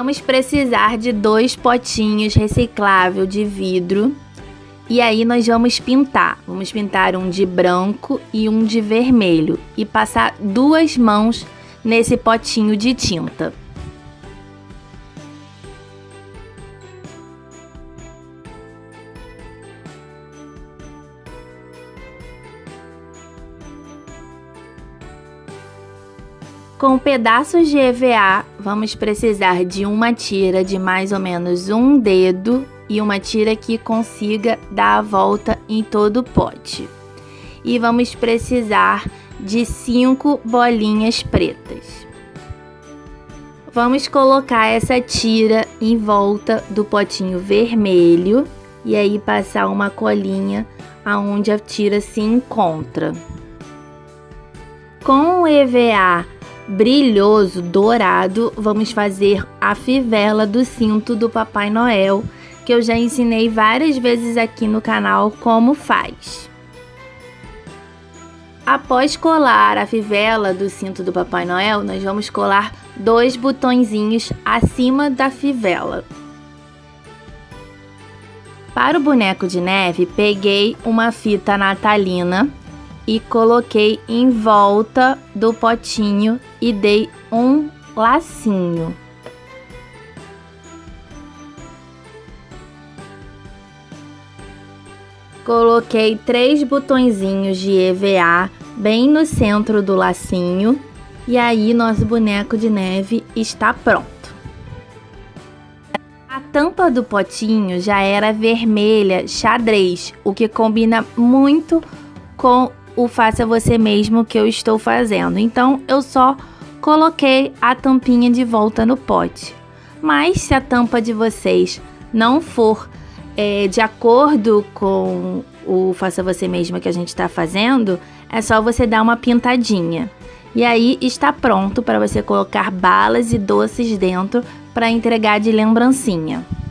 Vamos precisar de 2 potinhos reciclável de vidro. E aí nós vamos pintar. Vamos pintar um de branco e um de vermelho. E passar 2 mãos nesse potinho de tinta. Com pedaços de EVA, vamos precisar de uma tira de mais ou menos 1 dedo e uma tira que consiga dar a volta em todo o pote. E vamos precisar de 5 bolinhas pretas. Vamos colocar essa tira em volta do potinho vermelho e aí passar uma colinha aonde a tira se encontra. Com o EVA brilhoso, dourado, vamos fazer a fivela do cinto do Papai Noel, que eu já ensinei várias vezes aqui no canal como faz. Após colar a fivela do cinto do Papai Noel, nós vamos colar 2 botõezinhos acima da fivela. Para o boneco de neve, peguei uma fita natalina e coloquei em volta do potinho e dei um lacinho. Coloquei 3 botõezinhos de EVA bem no centro do lacinho e aí nosso boneco de neve está pronto. A tampa do potinho já era vermelha xadrez, o que combina muito com o faça você mesmo que eu estou fazendo. Então eu só coloquei a tampinha de volta no pote. Mas se a tampa de vocês não for de acordo com o faça você mesmo que a gente está fazendo, é só você dar uma pintadinha. E aí está pronto para você colocar balas e doces dentro para entregar de lembrancinha.